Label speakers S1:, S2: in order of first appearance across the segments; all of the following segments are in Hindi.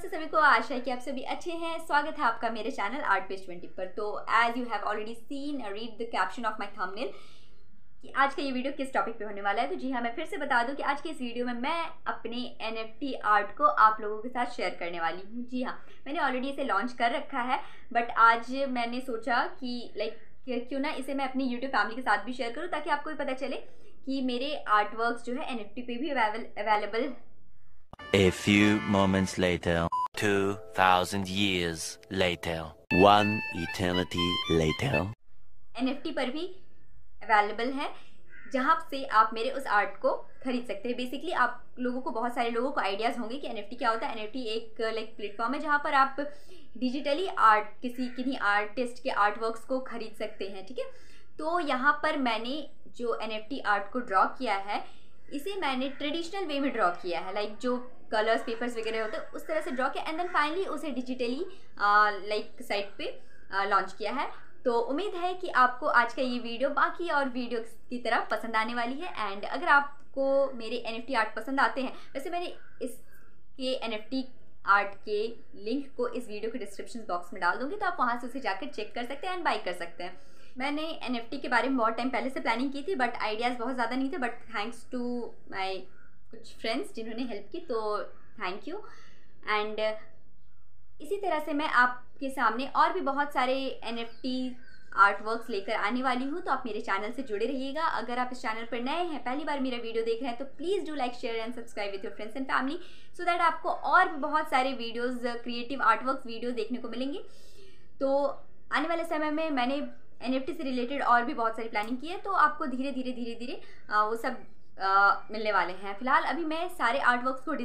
S1: सभी को, आशा है कि आप सभी अच्छे हैं। स्वागत है आपका मेरे चैनल आर्ट पेज 20 पर। तो as you have already seen read the caption of my thumbnail कि आज का ये वीडियो किस टॉपिक पे होने वाला है। तो जी हाँ, मैं फिर से बता दूं कि आज के इस वीडियो में मैं अपने NFT आर्ट को आप लोगों के साथ शेयर करने वाली हूँ। जी हाँ, मैंने ऑलरेडी इसे लॉन्च कर रखा है, बट आज मैंने सोचा कि क्यों ना इसे मैं अपनी यूट्यूब फैमिली के साथ भी शेयर करूँ, ताकि आपको भी पता चले कि मेरे आर्ट वर्क्स जो है NFT पे भी available.
S2: A few moments later, 2000 years later, one eternity later.
S1: NFT पर भी अवेलेबल है, जहाँ से आप मेरे उस आर्ट को खरीद सकते हैं। बेसिकली आप लोगों को, बहुत सारे लोगों को आइडियाज़ होंगे कि NFT क्या होता है। NFT एक प्लेटफॉर्म है जहाँ पर आप डिजिटली आर्ट, किन्हीं आर्टिस्ट के आर्ट वर्क्स को खरीद सकते हैं। ठीक है, तो यहाँ पर मैंने जो NFT आर्ट को ड्रॉ किया है, इसे मैंने ट्रेडिशनल वे में ड्रॉ किया है, जो कलर्स पेपर्स वगैरह होते हैं उस तरह से ड्रॉ किया, एंड देन फाइनली उसे डिजिटली साइट पे लॉन्च किया है। तो उम्मीद है कि आपको आज का ये वीडियो बाकी और वीडियो की तरह पसंद आने वाली है। एंड अगर आपको मेरे NFT आर्ट पसंद आते हैं, वैसे मैंने इसके NFT आर्ट के लिंक को इस वीडियो के डिस्क्रिप्शन बॉक्स में डाल दूंगी, तो आप वहाँ से उसे जाकर चेक कर सकते हैं एंड बाई कर सकते हैं। मैंने NFT के बारे में बहुत टाइम पहले से प्लानिंग की थी, बट आइडियाज़ बहुत ज़्यादा नहीं थे, बट थैंक्स टू माई कुछ फ्रेंड्स जिन्होंने हेल्प की, तो थैंक यू। एंड इसी तरह से मैं आपके सामने और भी बहुत सारे NFT आर्ट वर्क्स लेकर आने वाली हूँ, तो आप मेरे चैनल से जुड़े रहिएगा। अगर आप इस चैनल पर नए हैं, पहली बार मेरा वीडियो देख रहे हैं, तो please do like, share and subscribe with your friends and family, so that आपको और भी बहुत सारे videos, creative art works videos देखने को मिलेंगे। तो आने वाले समय में मैंने NFT से रिलेटेड और भी बहुत सारी प्लानिंग की है, तो आपको धीरे धीरे वो सब मिलने वाले हैं। फिलहाल अभी मैं सारे आर्ट वर्क्स को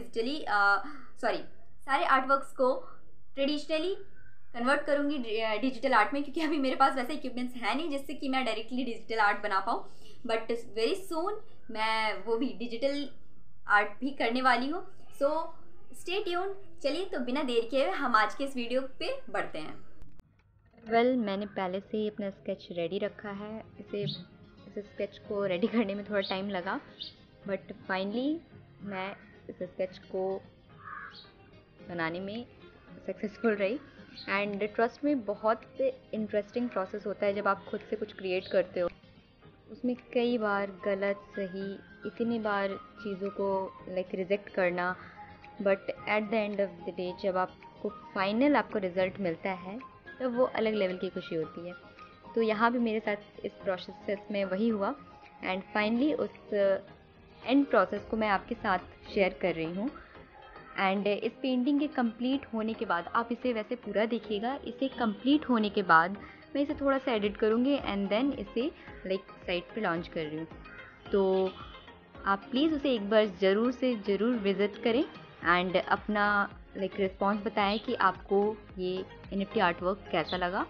S1: सारे आर्ट वर्क्स को ट्रेडिशनली कन्वर्ट करूँगी डिजिटल आर्ट में, क्योंकि अभी मेरे पास वैसे इक्विपमेंट्स है नहीं जिससे कि मैं डायरेक्टली डिजिटल आर्ट बना पाऊँ। बट वेरी सून मैं वो भी डिजिटल आर्ट भी करने वाली हूँ। So stay tune. चलिए, तो बिना देर किए हम आज के इस वीडियो पे बढ़ते हैं। मैंने पहले से ही अपना स्केच रेडी रखा है। इस स्केच को रेडी करने में थोड़ा टाइम लगा, बट फाइनली मैं इस स्केच को बनाने में सक्सेसफुल रही। एंड ट्रस्ट में बहुत इंटरेस्टिंग प्रोसेस होता है जब आप खुद से कुछ क्रिएट करते हो। उसमें कई बार गलत सही, इतनी बार चीज़ों को रिजेक्ट करना, but at the end of the day जब आपको फाइनल आपको रिज़ल्ट मिलता है, तो वो अलग लेवल की खुशी होती है। तो यहाँ भी मेरे साथ इस प्रोसेस में वही हुआ, एंड फाइनली उस एंड प्रोसेस को मैं आपके साथ शेयर कर रही हूँ। एंड इस पेंटिंग के कंप्लीट होने के बाद, आप इसे वैसे पूरा देखिएगा, इसे कंप्लीट होने के बाद मैं इसे थोड़ा सा एडिट करूँगी एंड देन इसे साइट पे लॉन्च कर रही हूँ। तो आप प्लीज़ उसे एक बार ज़रूर से ज़रूर विज़िट करें एंड अपना रिस्पॉन्स बताएं कि आपको ये NFT आर्ट वर्क कैसा लगा।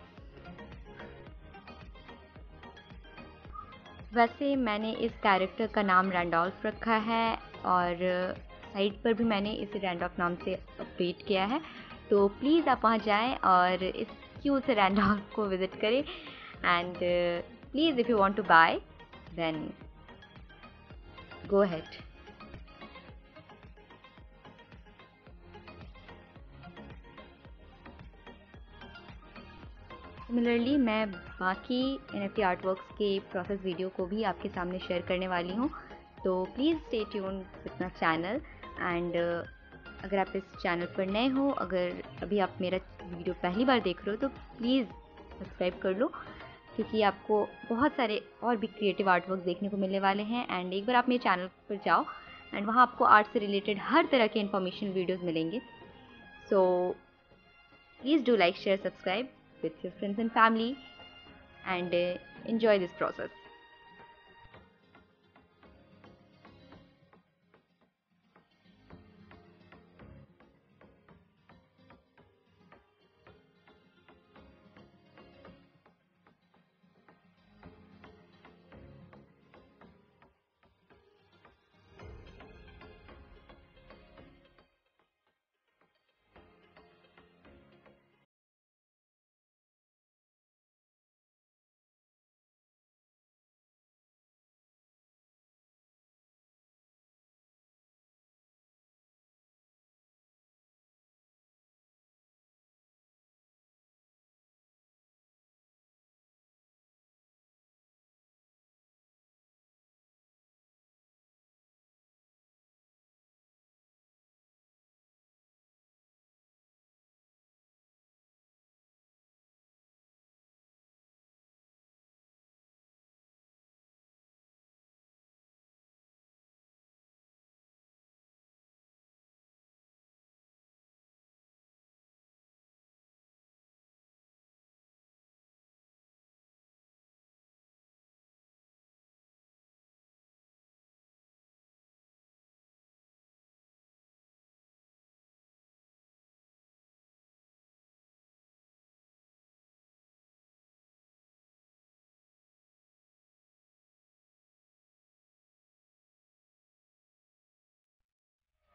S1: वैसे मैंने इस कैरेक्टर का नाम रैंडोल्फ रखा है, और साइट पर भी मैंने इसे रैंडोल्फ नाम से अपडेट किया है। तो प्लीज़ आप वहाँ जाएं और इस क्यूट से रैंडोल्फ को विज़िट करें। And please if you want to buy, then go ahead. Similarly मैं बाकी NFT आर्ट वर्क्स के प्रोसेस वीडियो को भी आपके सामने शेयर करने वाली हूँ, तो please stay tune with my channel. And अगर आप इस चैनल पर नए हो, अगर अभी आप मेरा वीडियो पहली बार देख रहे हो, तो प्लीज़ सब्सक्राइब कर लो, क्योंकि आपको बहुत सारे और भी क्रिएटिव आर्ट वर्क देखने को मिलने वाले हैं। एंड एक बार आप मेरे चैनल पर जाओ, एंड वहाँ आपको आर्ट से रिलेटेड हर तरह के इन्फॉर्मेशन वीडियोज़ मिलेंगे। So please do like, share, subscribe with your friends and family, and enjoy this process.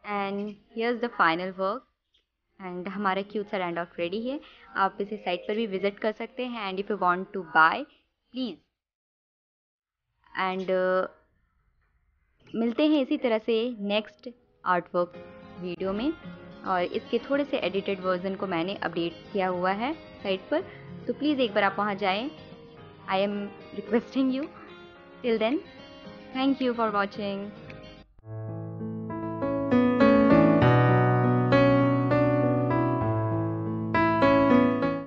S1: And here's the final work and हमारा क्यूट सा रैंड आउट रेडी है। आप इसे साइट पर भी विजिट कर सकते हैं and if you want to buy please. And मिलते हैं इसी तरह से नेक्स्ट आर्ट वर्क वीडियो में, और इसके थोड़े से एडिटेड वर्जन को मैंने अपडेट किया हुआ है साइट पर, तो प्लीज़ एक बार आप वहाँ जाएं। I am requesting you. Till then, thank you for watching.